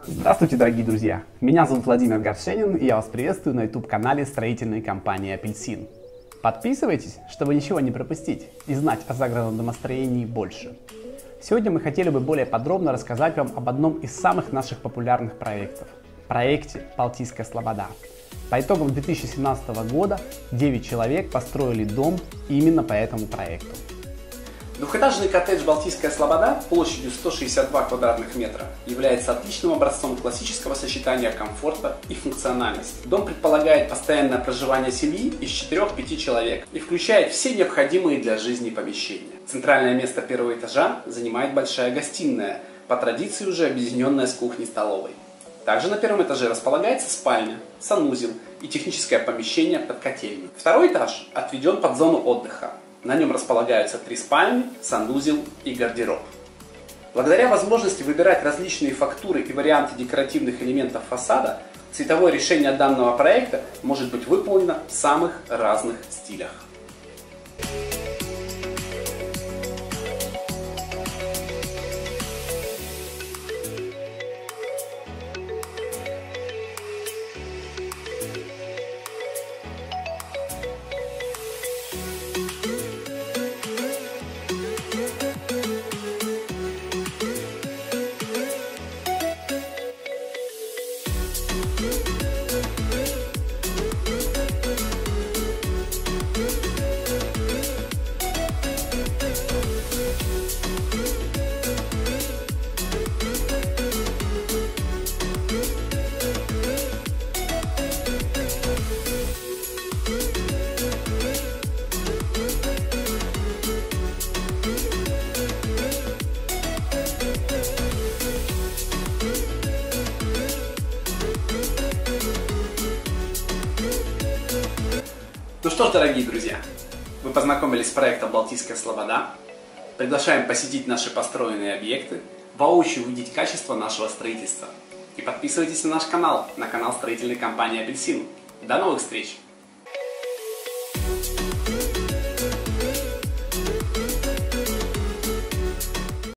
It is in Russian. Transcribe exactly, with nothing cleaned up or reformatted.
Здравствуйте, дорогие друзья! Меня зовут Владимир Горшенин, и я вас приветствую на YouTube-канале строительной компании «Апельсин». Подписывайтесь, чтобы ничего не пропустить и знать о загородном домостроении больше. Сегодня мы хотели бы более подробно рассказать вам об одном из самых наших популярных проектов – проекте «Балтийская слобода». По итогам две тысячи семнадцатого года девять человек построили дом именно по этому проекту. Двухэтажный коттедж «Балтийская слобода» площадью сто шестьдесят два квадратных метра является отличным образцом классического сочетания комфорта и функциональности. Дом предполагает постоянное проживание семьи из четырёх-пяти человек и включает все необходимые для жизни помещения. Центральное место первого этажа занимает большая гостиная, по традиции уже объединенная с кухней-столовой. Также на первом этаже располагается спальня, санузел и техническое помещение под котельную. Второй этаж отведен под зону отдыха. На нем располагаются три спальни, санузел и гардероб. Благодаря возможности выбирать различные фактуры и варианты декоративных элементов фасада, цветовое решение данного проекта может быть выполнено в самых разных стилях. Ну что ж, дорогие друзья, вы познакомились с проектом «Балтийская слобода». Приглашаем посетить наши построенные объекты, воочию увидеть качество нашего строительства. И подписывайтесь на наш канал, на канал строительной компании «Апельсин». До новых встреч!